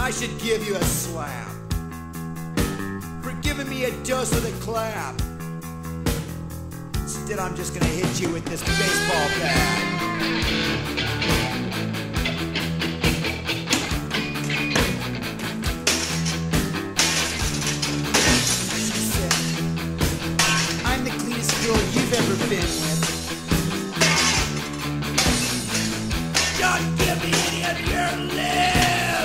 I should give you a slap for giving me a dose of the clap. Instead, I'm just gonna hit you with this baseball bat. She said, I'm the cleanest girl you've ever been with. Don't give me any of your lip.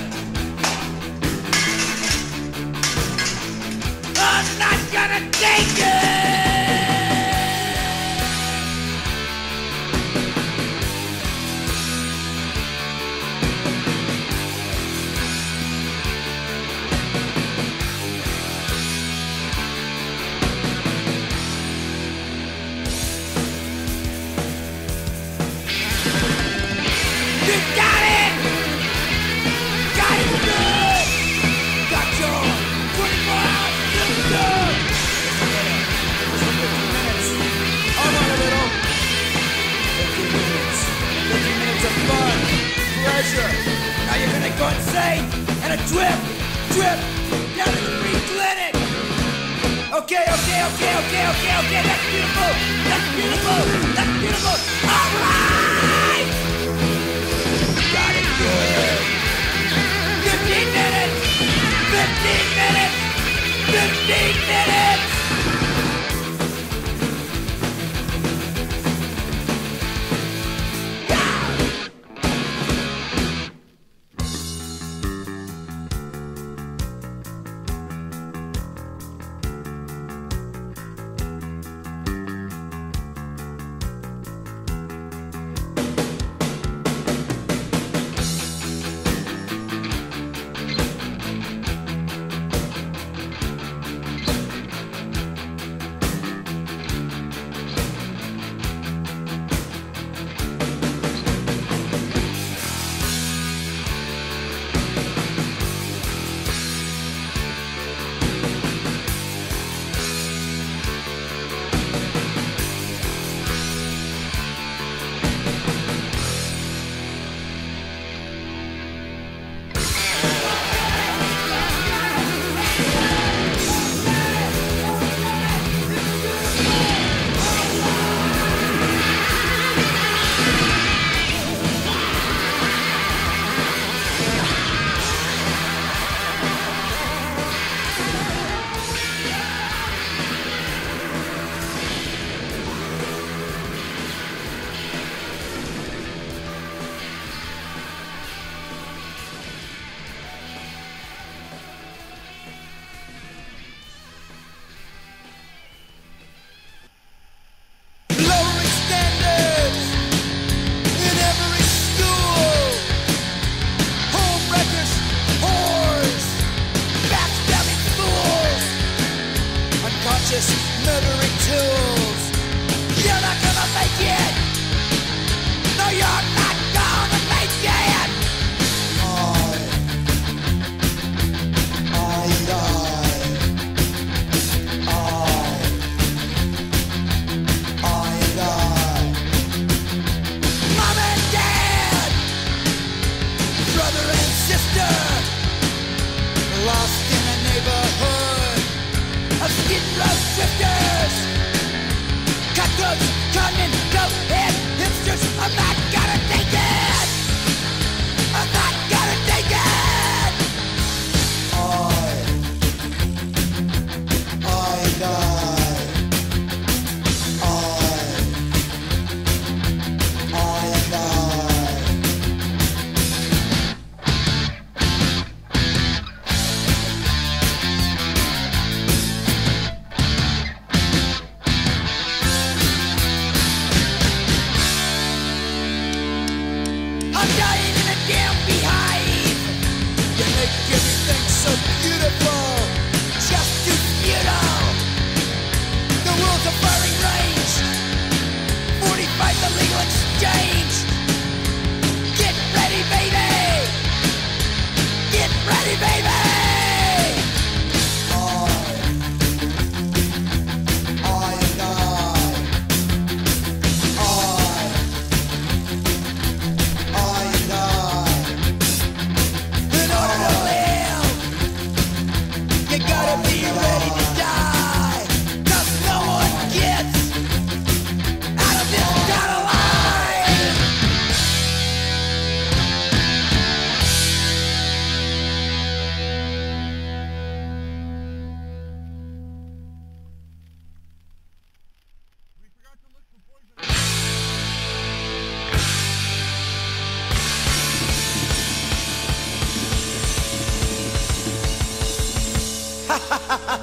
I'm not gonna take it. You got it! Got it good! Got your 24 hours good! Just 15 minutes. I want a little. 15 minutes. 15 minutes of fun, pleasure. Now you're gonna go insane and a trip down to the free clinic. Okay. That's beautiful. All right! Got it good. 15 minutes! 15 minutes!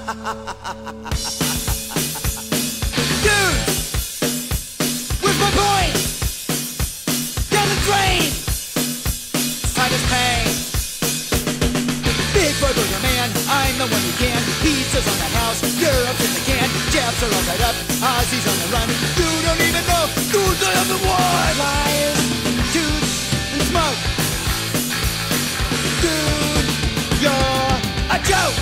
Dude, where's my point? Down the drain. Time is pain. Big boy burger man, I'm the one who can. Pizza's on the house, Europe's in the can. Jabs are all tied up, Ozzy's on the run. You don't even know who's the other one. Liars, toots, and smoke. Dude, you're a joke.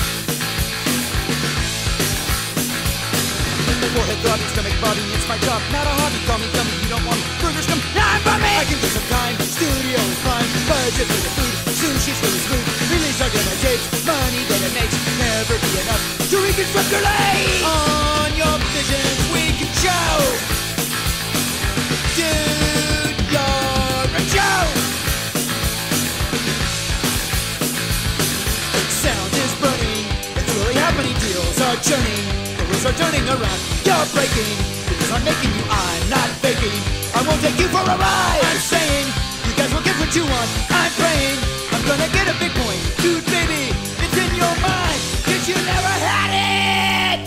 Forehead throbbing, stomach bobbing, it's my job, not a hobby. Call me dummy, you don't want me. Burgers come, now I'm bumming. I can do some time, studio is prime. Budget for the food, sushi's really smooth. Release our demo tapes, money that it makes never be enough to reconstruct your life. On your visions we can show. Dude, you're a joke. Sound is burning, it's really happening. Deals are churning, the wheels are turning around. You're breaking, because I'm making you, I'm not faking. I won't take you for a ride. I'm saying, you guys will get what you want. I'm praying, I'm gonna get a big point. Dude, baby, it's in your mind, 'cause you never had it.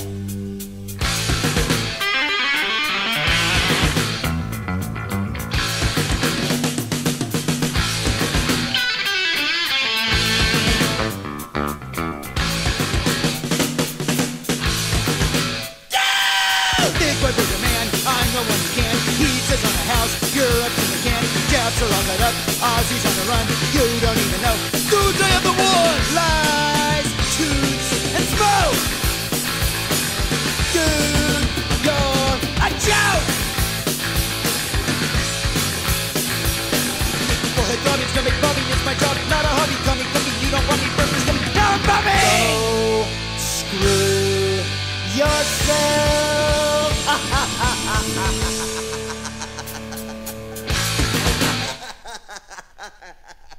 Big boy burger man, I'm the one who can. Pizza's on the house, Europe's in the can. Jabs are all tied up, Ozzy's on the run. You don't even know who's the other one. Lies, toots, and smoke. Dude, you're a joke. Forehead throbbing, stomach bobbing, it's my job, not a hobby. Call me coming, you don't want me. Burgers coming, now I'm bumming. Go screw yourself.